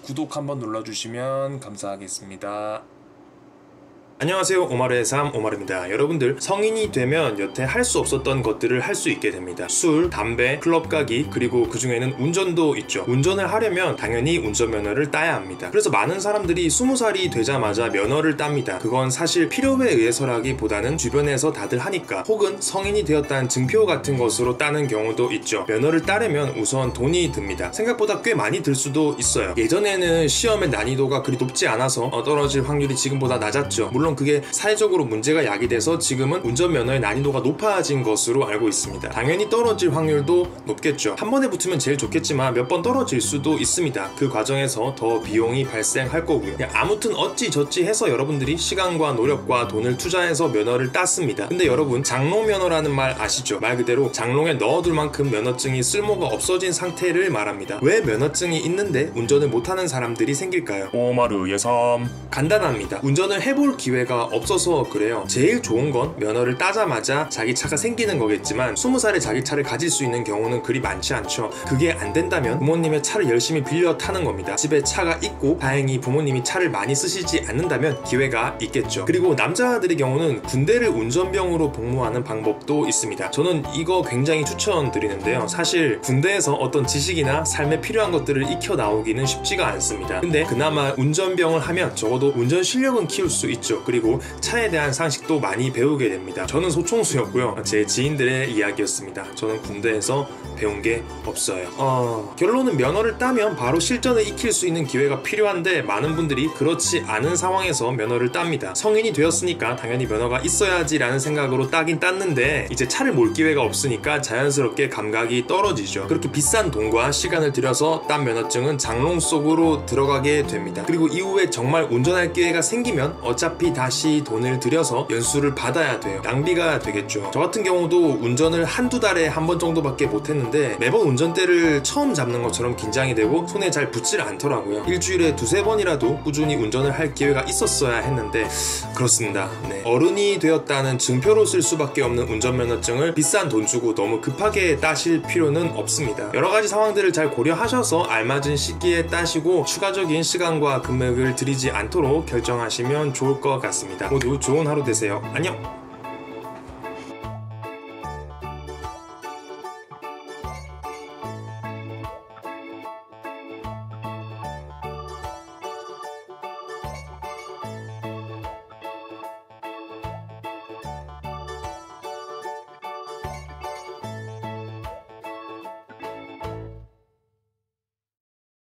구독 한번 눌러주시면 감사하겠습니다. 안녕하세요. 오마르의 삶 오마르입니다. 여러분들 성인이 되면 여태 할 수 없었던 것들을 할 수 있게 됩니다. 술, 담배, 클럽 가기, 그리고 그 중에는 운전도 있죠. 운전을 하려면 당연히 운전면허를 따야 합니다. 그래서 많은 사람들이 20살이 되자마자 면허를 땁니다. 그건 사실 필요에 의해서라기보다는 주변에서 다들 하니까, 혹은 성인이 되었다는 증표 같은 것으로 따는 경우도 있죠. 면허를 따려면 우선 돈이 듭니다. 생각보다 꽤 많이 들 수도 있어요. 예전에는 시험의 난이도가 그리 높지 않아서 떨어질 확률이 지금보다 낮았죠. 물론 그게 사회적으로 문제가 야기돼서 지금은 운전면허의 난이도가 높아진 것으로 알고 있습니다. 당연히 떨어질 확률도 높겠죠. 한 번에 붙으면 제일 좋겠지만 몇 번 떨어질 수도 있습니다. 그 과정에서 더 비용이 발생할 거고요. 아무튼 어찌저찌 해서 여러분들이 시간과 노력과 돈을 투자해서 면허를 땄습니다. 근데 여러분, 장롱면허라는 말 아시죠? 말 그대로 장롱에 넣어둘 만큼 면허증이 쓸모가 없어진 상태를 말합니다. 왜 면허증이 있는데 운전을 못하는 사람들이 생길까요? 오마르의 삶. 간단합니다. 운전을 해볼 기회가 없어서 그래요. 제일 좋은 건 면허를 따자마자 자기 차가 생기는 거겠지만 20살에 자기 차를 가질 수 있는 경우는 그리 많지 않죠. 그게 안 된다면 부모님의 차를 열심히 빌려 타는 겁니다. 집에 차가 있고 다행히 부모님이 차를 많이 쓰시지 않는다면 기회가 있겠죠. 그리고 남자들의 경우는 군대를 운전병으로 복무하는 방법도 있습니다. 저는 이거 굉장히 추천드리는데요. 사실 군대에서 어떤 지식이나 삶에 필요한 것들을 익혀 나오기는 쉽지가 않습니다. 근데 그나마 운전병을 하면 적어도 운전 실력은 키울 수 있죠. 그리고 차에 대한 상식도 많이 배우게 됩니다. 저는 소총수였고요. 제 지인들의 이야기였습니다. 저는 군대에서 배운 게 없어요. 결론은 면허를 따면 바로 실전을 익힐 수 있는 기회가 필요한데 많은 분들이 그렇지 않은 상황에서 면허를 땁니다. 성인이 되었으니까 당연히 면허가 있어야지 라는 생각으로 따긴 땄는데 이제 차를 몰 기회가 없으니까 자연스럽게 감각이 떨어지죠. 그렇게 비싼 돈과 시간을 들여서 딴 면허증은 장롱 속으로 들어가게 됩니다. 그리고 이후에 정말 운전할 기회가 생기면 어차피 다시 돈을 들여서 연수를 받아야 돼요. 낭비가 되겠죠. 저 같은 경우도 운전을 한두 달에 한 번 정도밖에 못했는데 매번 운전대를 처음 잡는 것처럼 긴장이 되고 손에 잘 붙질 않더라고요. 일주일에 두세 번이라도 꾸준히 운전을 할 기회가 있었어야 했는데 그렇습니다. 네. 어른이 되었다는 증표로 쓸 수밖에 없는 운전면허증을 비싼 돈 주고 너무 급하게 따실 필요는 없습니다. 여러가지 상황들을 잘 고려하셔서 알맞은 시기에 따시고 추가적인 시간과 금액을 들이지 않도록 결정하시면 좋을 것 같습니다. 모두 좋은 하루 되세요. 안녕!